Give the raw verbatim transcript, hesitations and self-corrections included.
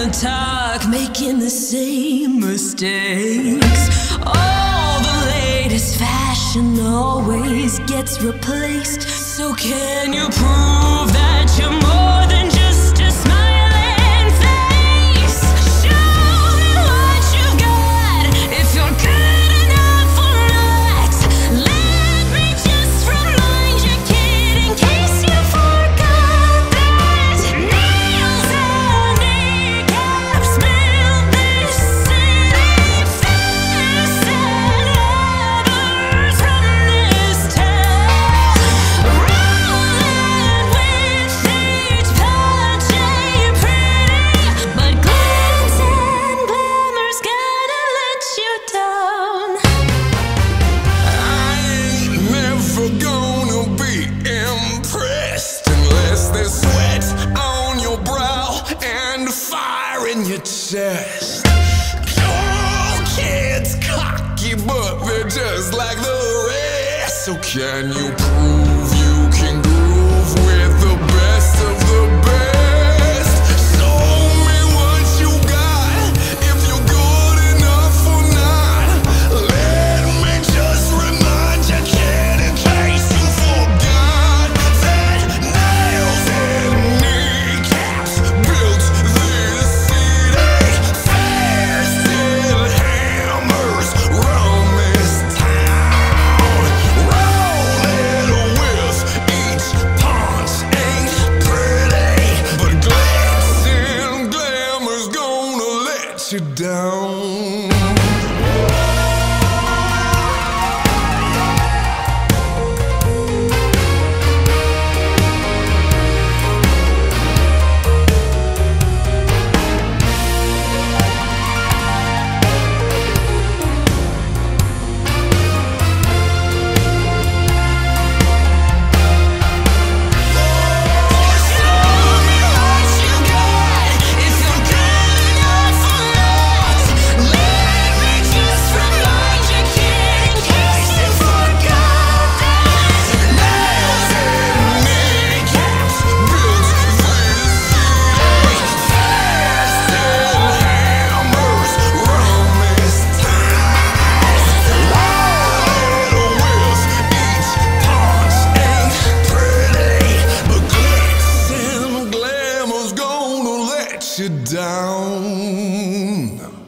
the dark, making the same mistakes. All the latest fashion always gets replaced. So can you prove that you're more than just a smiling face? Show me what you've got, if you're good enough or not. Let me just remind you, kid, in case you forgot that nails and kneecaps build this city. Fierce and lovers from this town, rolling with each punch ain't pretty, but glance and glamour's gonna let you down. I ain't never gonna be impressed unless there's sweat on your brow and fire in your chest. Cool kids, cocky, but they're just like the rest. So can you prove you can groove with the best of the best? Show me what you got, if you're good enough or not. Let me just remind you, kid, in case you forgot that nails and kneecaps built this city. Fast and hammers roam this town, rolling with each punch ain't pretty, but glitz and glamour's gonna let you down. You down.